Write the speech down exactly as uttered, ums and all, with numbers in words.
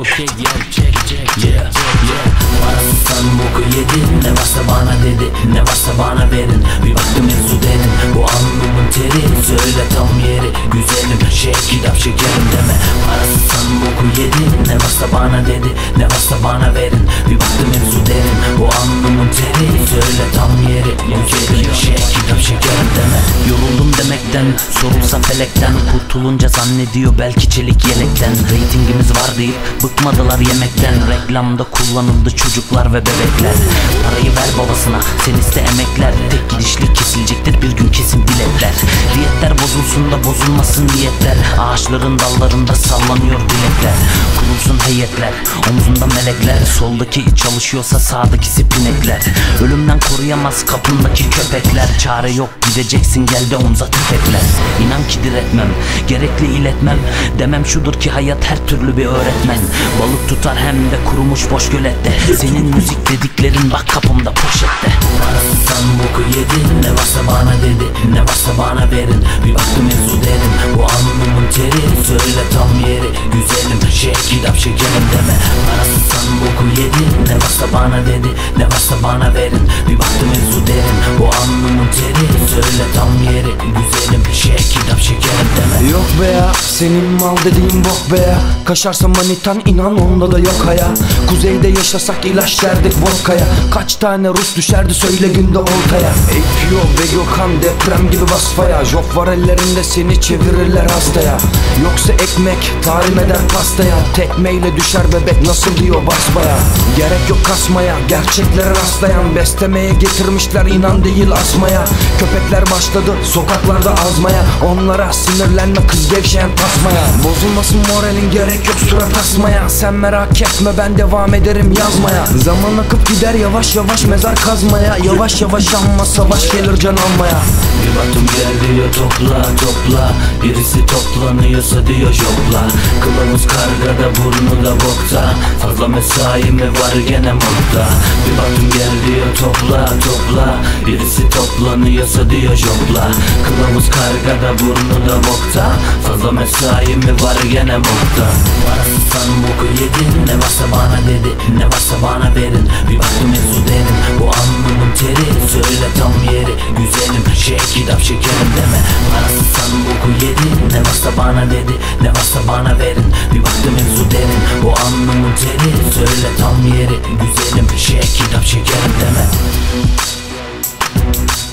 Okay, yeah, check, check, yeah, yeah. Parasızsan boku yedin, ne varsa bana dedi, ne varsa bana verin. Bir baktım mevzu derin, bu alnımın teri. Söyle tam yeri, güzelim, şey kitap şekerim deme. Parasızsan boku yedin, ne varsa bana dedi, ne varsa bana verin. Bir baktım mevzu derin, bu alnımın teri. Söyle tam yeri, güzelim, şey kitap şekerim deme. Yoruldum demekten, sorulsa felekten. Kurtulunca zannediyor belki çelik yelekten. Ratingimiz var deyip bıkmadılar yemekten. Reklamda kullanıldı çocuklar ve bebekler. Parayı ver babasına, sen iste emekler. Tek gidişlik kesilecektir bir gün kesin biletler. Diyetler bozulsun da bozulmasın niyetler. Ağaçların dallarında sallanıyor bilekler. Kurulsun heyetler, omzunda melekler. Soldaki çalışıyorsa sağdakisi pinekler. Ölümden koruyamaz kapındaki köpekler. Çare yok gideceksin gel de omza tüfekler. İnan ki diretmem, gerekli iletmem. Demem şudur ki hayat her türlü bir öğretmen. Balık tutar hem de kurumuş boş gölette. Senin müzik dediklerin bak kapımda poşette. Parasızsan boku yedin, ne varsa bana dedi, ne varsa bana verin. Bir baktım mevzu derin, bu alnımın teri. Söyle tam yeri, güzelim, şey kitap şekerim deme. Parasızsan boku yedin, ne varsa bana dedi, ne varsa bana verin. Bir baktım mevzu derin, bu alnımın teri. Söyle tam yeri, güzelim, şey kitap şekerim deme. Yok be ya, senin mal dediğin bok be ya. Kaşarsa manitan inan onda da yok haya. Kuzeyde yaşasak ilaç derdik vodkaya. Kaç tane Rus düşerdi söyle günde oltaya. A P O ve Gökhan deprem gibi basfaya. Job var ellerinde seni çevirirler hastaya. Yoksa ekmek talim eder pastaya. Tekmeyle düşer bebek nasıl diyor basmaya. Gerek yok kasmaya, gerçeklere rastlayan. Beslemeye getirmişler inan değil asmaya. Köpekler başladı sokaklarda azmaya. Onlara sinirlenme kız gevşeyen tasmaya. Bozulmasın moralin gerek yok surat asmaya. Sen merak etme ben devam ederim yazmaya. Zaman akıp gider yavaş yavaş mezar kazmaya. Yavaş yavaş ama savaş gelir can almaya. Bir baktım gel diyor topla topla. Birisi toplanıyorsa diyor jopla. Kılavuz kargada burnu da bokta. Fazla mesai mi var gene modda. Bir baktım gel diyor topla topla. Birisi toplanıyorsa diyor jopla. Kılavuz kargada burnu da bokta. Fazla mesai mi var gene modda. Parasızsan boku yedin, ne varsa bana dedi, ne varsa bana verin. Bir baktım mevzu derin, bu alnımın teri. Söyle tam yeri, güzelim, şey kitap şekerim deme. Parasızsan boku yedin, ne varsa bana dedi, ne varsa bana verin. Bir baktım mevzu derin, bu alnımın teri. Söyle tam yeri, güzelim, şey kitap şekerim deme.